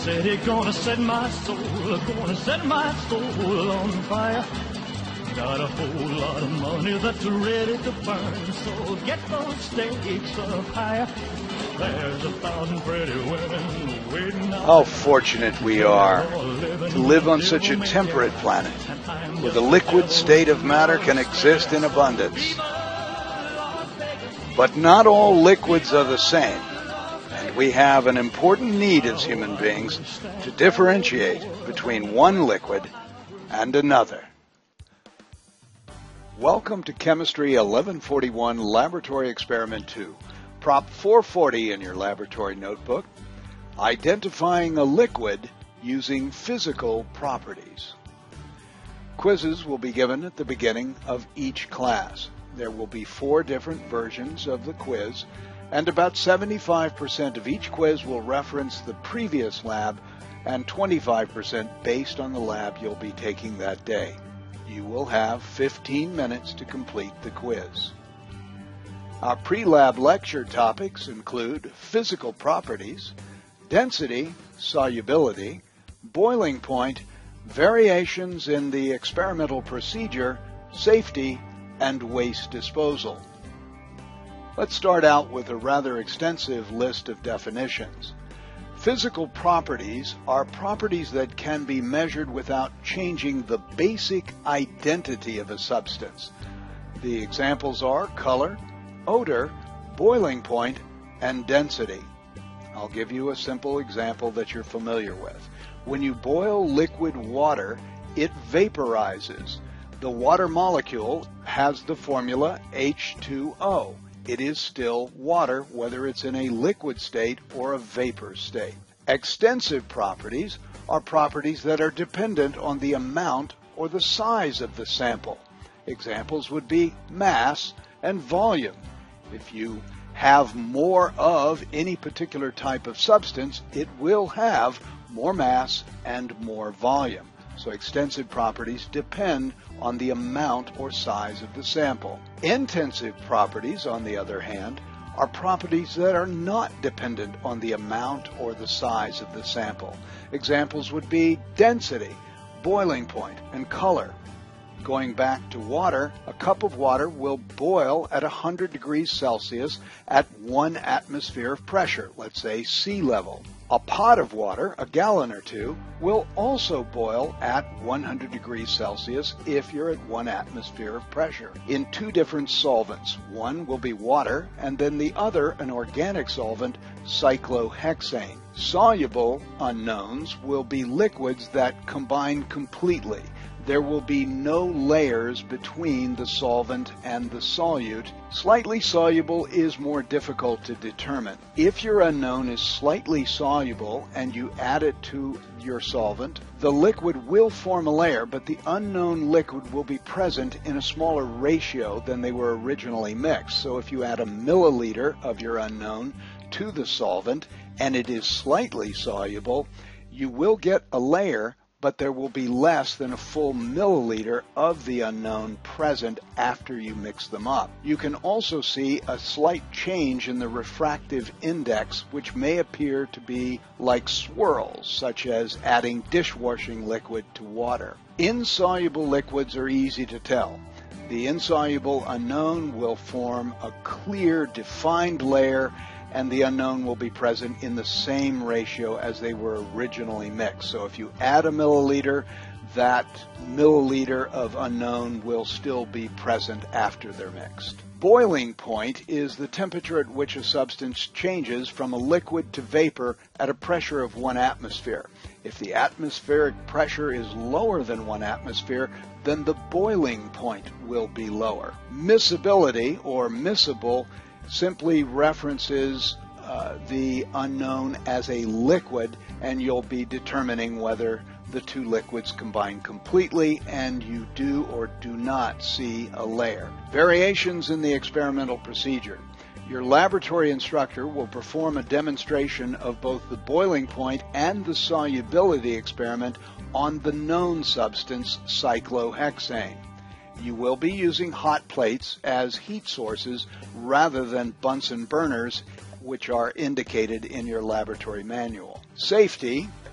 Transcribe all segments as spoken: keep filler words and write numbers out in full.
said he's gonna set my soul, gonna set my soul on fire. Got a whole lot of money that's ready to burn, so get those stakes up higher. There's a thousand pretty women waiting. How fortunate we are to live on such a temperate planet, where the liquid state of matter can exist in abundance. But not all liquids are the same, and we have an important need as human beings to differentiate between one liquid and another. Welcome to Chemistry eleven forty-one Laboratory Experiment two. Prop four forty in your laboratory notebook, identifying a liquid using physical properties. Quizzes will be given at the beginning of each class. There will be four different versions of the quiz, and about seventy-five percent of each quiz will reference the previous lab and twenty-five percent based on the lab you'll be taking that day. You will have fifteen minutes to complete the quiz. Our pre-lab lecture topics include physical properties, density, solubility, boiling point, variations in the experimental procedure, safety, and waste disposal. Let's start out with a rather extensive list of definitions. Physical properties are properties that can be measured without changing the basic identity of a substance. The examples are color, odor, boiling point, and density. I'll give you a simple example that you're familiar with. When you boil liquid water, it vaporizes. The water molecule has the formula H two O. It is still water, whether it's in a liquid state or a vapor state. Extensive properties are properties that are dependent on the amount or the size of the sample. Examples would be mass and volume. If you have more of any particular type of substance, it will have more mass and more volume. So extensive properties depend on the amount or size of the sample. Intensive properties, on the other hand, are properties that are not dependent on the amount or the size of the sample. Examples would be density, boiling point, and color. Going back to water, a cup of water will boil at one hundred degrees Celsius at one atmosphere of pressure, let's say sea level. A pot of water, a gallon or two, will also boil at one hundred degrees Celsius if you're at one atmosphere of pressure in two different solvents. One will be water, and then the other an organic solvent, cyclohexane. Soluble unknowns will be liquids that combine completely. There will be no layers between the solvent and the solute. Slightly soluble is more difficult to determine. If your unknown is slightly soluble and you add it to your solvent, the liquid will form a layer, but the unknown liquid will be present in a smaller ratio than they were originally mixed. So if you add a milliliter of your unknown to the solvent and it is slightly soluble, you will get a layer, but there will be less than a full milliliter of the unknown present after you mix them up. You can also see a slight change in the refractive index, which may appear to be like swirls, such as adding dishwashing liquid to water. Insoluble liquids are easy to tell. The insoluble unknown will form a clear, defined layer, and the unknown will be present in the same ratio as they were originally mixed. So if you add a milliliter, that milliliter of unknown will still be present after they're mixed. Boiling point is the temperature at which a substance changes from a liquid to vapor at a pressure of one atmosphere. If the atmospheric pressure is lower than one atmosphere, then the boiling point will be lower. Miscibility, or miscible, simply references uh, the unknown as a liquid, and you'll be determining whether the two liquids combine completely and you do or do not see a layer. Variations in the experimental procedure. Your laboratory instructor will perform a demonstration of both the boiling point and the solubility experiment on the known substance cyclohexane. You will be using hot plates as heat sources rather than Bunsen burners, which are indicated in your laboratory manual. Safety.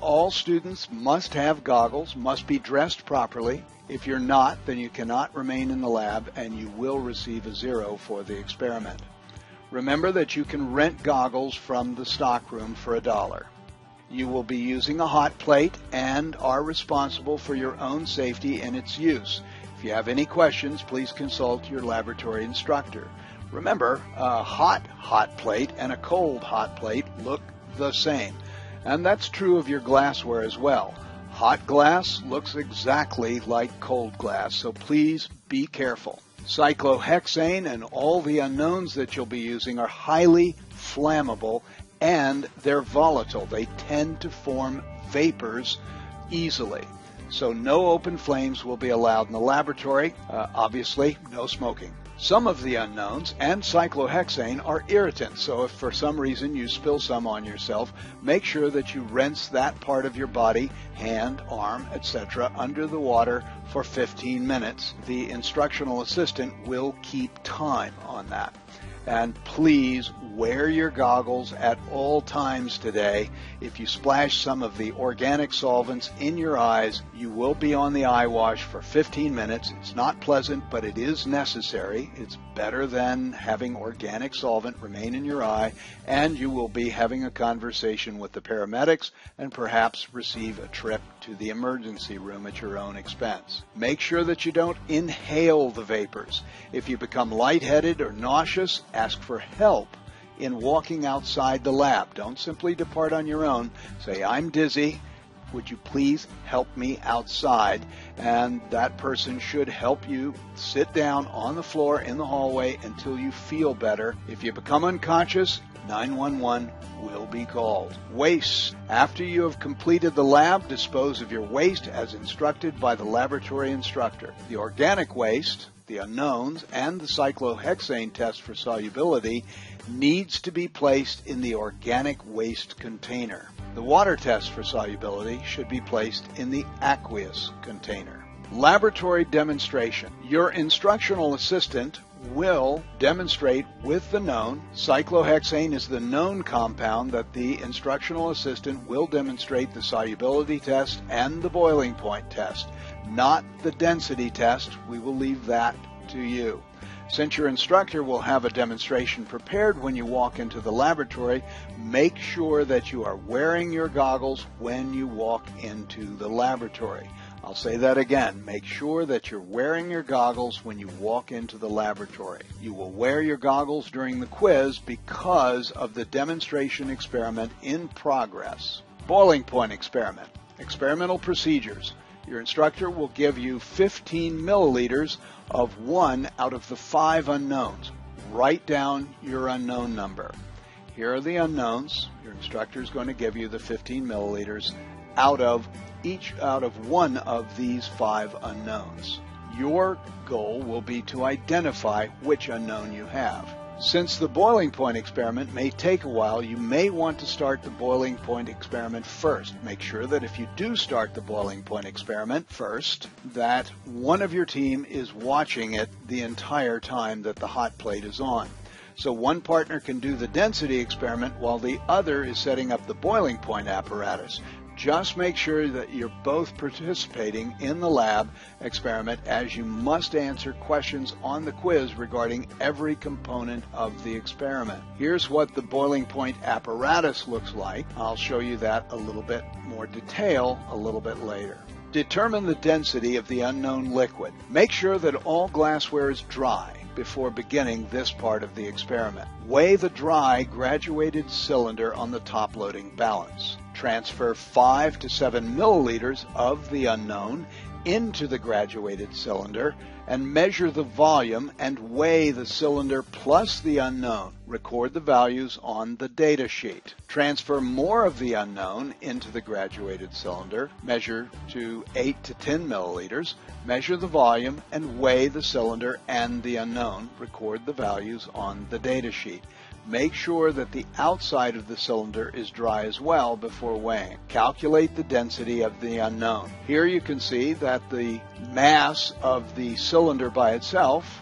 all students must have goggles, must be dressed properly. If you're not, then you cannot remain in the lab and you will receive a zero for the experiment. Remember that you can rent goggles from the stockroom for a dollar. You will be using a hot plate and are responsible for your own safety in its use. If you have any questions, please consult your laboratory instructor. Remember, a hot hot plate and a cold hot plate look the same. And that's true of your glassware as well. Hot glass looks exactly like cold glass, so please be careful. Cyclohexane and all the unknowns that you'll be using are highly flammable and they're volatile. They tend to form vapors easily. So no open flames will be allowed in the laboratory. Uh, obviously, no smoking. Some of the unknowns and cyclohexane are irritants, so if for some reason you spill some on yourself, make sure that you rinse that part of your body, hand, arm, et cetera, under the water for fifteen minutes. The instructional assistant will keep time on that. And please wear your goggles at all times today. If you splash some of the organic solvents in your eyes, you will be on the eye wash for fifteen minutes. It's not pleasant, but it is necessary. It's better than having organic solvent remain in your eye, and you will be having a conversation with the paramedics and perhaps receive a trip to the emergency room at your own expense. Make sure that you don't inhale the vapors. If you become lightheaded or nauseous, ask for help in walking outside the lab. Don't simply depart on your own. Say, I'm dizzy. Would you please help me outside? And that person should help you sit down on the floor in the hallway until you feel better. If you become unconscious, nine one one will be called. Waste. After you have completed the lab, dispose of your waste as instructed by the laboratory instructor. The organic waste, the unknowns, and the cyclohexane test for solubility needs to be placed in the organic waste container. The water test for solubility should be placed in the aqueous container. Laboratory demonstration. Your instructional assistant will demonstrate with the known. Cyclohexane is the known compound that the instructional assistant will demonstrate the solubility test and the boiling point test, not the density test. We will leave that to you. Since your instructor will have a demonstration prepared when you walk into the laboratory, make sure that you are wearing your goggles when you walk into the laboratory. I'll say that again. Make sure that you're wearing your goggles when you walk into the laboratory. You will wear your goggles during the quiz because of the demonstration experiment in progress. Boiling point experiment. Experimental procedures. Your instructor will give you fifteen milliliters of one out of the five unknowns. Write down your unknown number. Here are the unknowns. Your instructor is going to give you the fifteen milliliters out of each out of one of these five unknowns. Your goal will be to identify which unknown you have. Since the boiling point experiment may take a while, you may want to start the boiling point experiment first. Make sure that if you do start the boiling point experiment first, that one of your team is watching it the entire time that the hot plate is on. So one partner can do the density experiment while the other is setting up the boiling point apparatus. Just make sure that you're both participating in the lab experiment, as you must answer questions on the quiz regarding every component of the experiment. Here's what the boiling point apparatus looks like. I'll show you that a little bit more detail a little bit later. Determine the density of the unknown liquid. Make sure that all glassware is dry before beginning this part of the experiment. Weigh the dry graduated cylinder on the top loading balance. Transfer five to seven milliliters of the unknown into the graduated cylinder and measure the volume and weigh the cylinder plus the unknown. Record the values on the data sheet. Transfer more of the unknown into the graduated cylinder. Measure to eight to ten milliliters. Measure the volume and weigh the cylinder and the unknown. Record the values on the data sheet. Make sure that the outside of the cylinder is dry as well before weighing. Calculate the density of the unknown. Here you can see that the mass of the cylinder by itself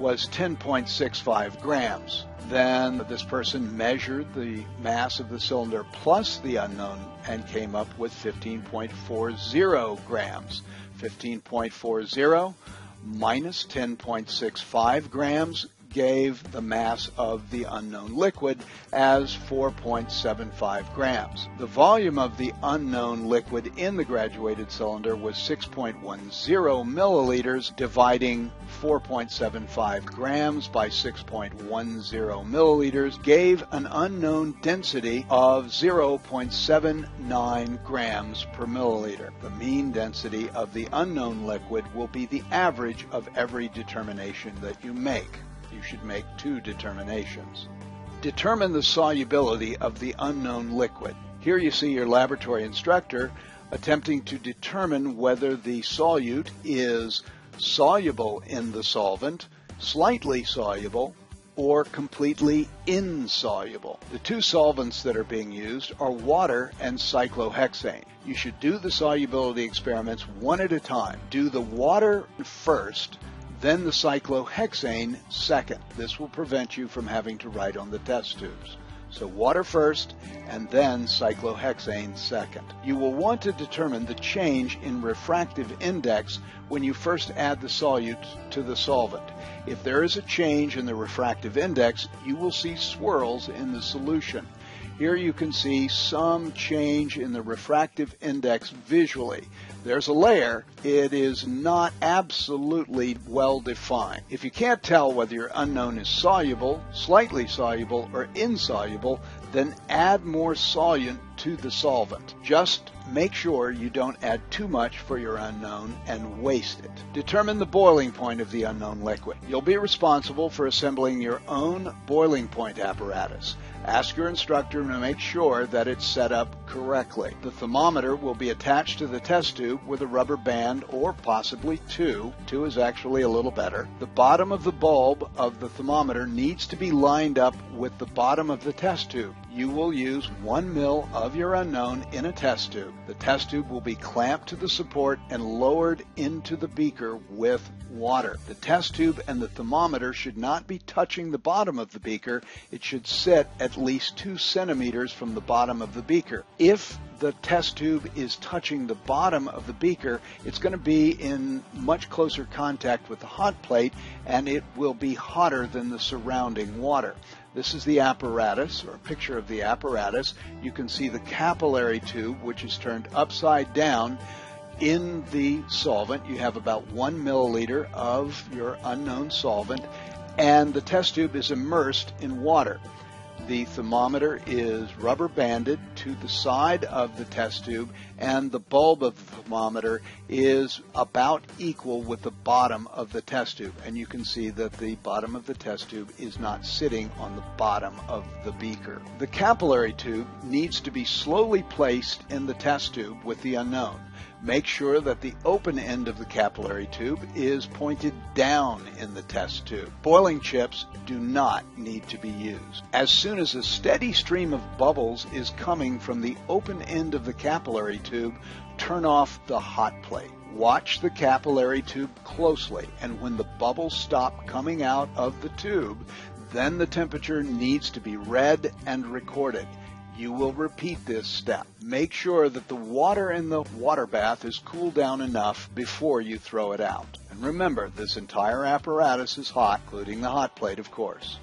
was ten point six five grams. Then this person measured the mass of the cylinder plus the unknown and came up with fifteen point four zero grams. fifteen point four zero minus ten point six five grams gave the mass of the unknown liquid as four point seven five grams. The volume of the unknown liquid in the graduated cylinder was six point one zero milliliters. Dividing four point seven five grams by six point one zero milliliters gave an unknown density of zero point seven nine grams per milliliter. The mean density of the unknown liquid will be the average of every determination that you make. You should make two determinations. Determine the solubility of the unknown liquid. Here you see your laboratory instructor attempting to determine whether the solute is soluble in the solvent, slightly soluble, or completely insoluble. The two solvents that are being used are water and cyclohexane. You should do the solubility experiments one at a time. Do the water first, then the cyclohexane second. This will prevent you from having to write on the test tubes. So water first and then cyclohexane second. You will want to determine the change in refractive index when you first add the solute to the solvent. If there is a change in the refractive index, you will see swirls in the solution. Here you can see some change in the refractive index visually. There's a layer. It is not absolutely well defined. If you can't tell whether your unknown is soluble, slightly soluble, or insoluble, then add more solute to the solvent. Just make sure you don't add too much for your unknown and waste it. Determine the boiling point of the unknown liquid. You'll be responsible for assembling your own boiling point apparatus. Ask your instructor to make sure that it's set up correctly. The thermometer will be attached to the test tube with a rubber band or possibly two. Two is actually a little better. The bottom of the bulb of the thermometer needs to be lined up with the bottom of the test tube. You will use one mil of your unknown in a test tube. The test tube will be clamped to the support and lowered into the beaker with water. The test tube and the thermometer should not be touching the bottom of the beaker. It should sit at least two centimeters from the bottom of the beaker. If the test tube is touching the bottom of the beaker, it's going to be in much closer contact with the hot plate, and it will be hotter than the surrounding water. This is the apparatus, or a picture of the apparatus. You can see the capillary tube, which is turned upside down. In the solvent, you have about one milliliter of your unknown solvent, and the test tube is immersed in water. The thermometer is rubber banded to the side of the test tube, and the bulb of the thermometer is about equal with the bottom of the test tube. And you can see that the bottom of the test tube is not sitting on the bottom of the beaker. The capillary tube needs to be slowly placed in the test tube with the unknown. Make sure that the open end of the capillary tube is pointed down in the test tube. Boiling chips do not need to be used. As soon as a steady stream of bubbles is coming from the open end of the capillary tube, turn off the hot plate. Watch the capillary tube closely, and when the bubbles stop coming out of the tube, then the temperature needs to be read and recorded. You will repeat this step. Make sure that the water in the water bath is cooled down enough before you throw it out. And remember, this entire apparatus is hot, including the hot plate, of course.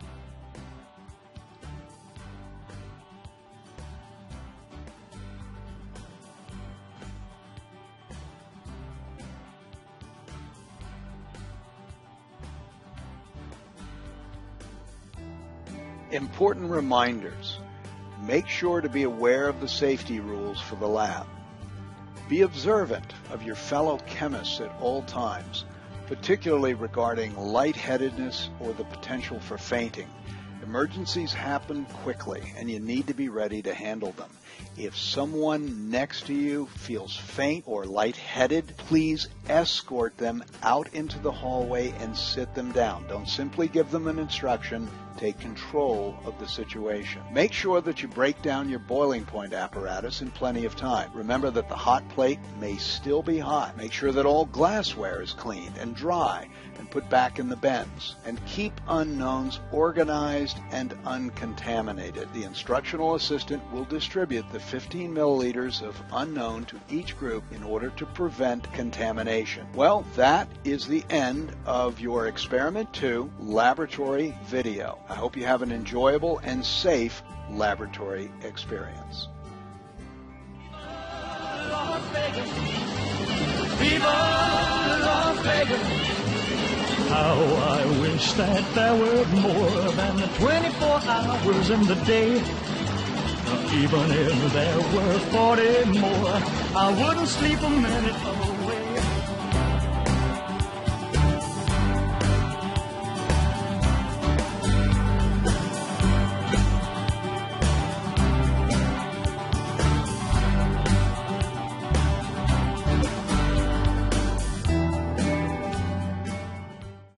Important reminders. Make sure to be aware of the safety rules for the lab. Be observant of your fellow chemists at all times, particularly regarding lightheadedness or the potential for fainting. Emergencies happen quickly, and you need to be ready to handle them. If someone next to you feels faint or lightheaded, please escort them out into the hallway and sit them down. Don't simply give them an instruction. take control of the situation. Make sure that you break down your boiling point apparatus in plenty of time. Remember that the hot plate may still be hot. Make sure that all glassware is cleaned and dry and put back in the bins. And keep unknowns organized and uncontaminated. The instructional assistant will distribute the fifteen milliliters of unknown to each group in order to prevent contamination. Well, that is the end of your Experiment two laboratory video. I hope you have an enjoyable and safe laboratory experience. Las Vegas. Viva Las Vegas. How I wish that there were more than twenty-four hours in the day. Even if there were forty more, I wouldn't sleep a minute away.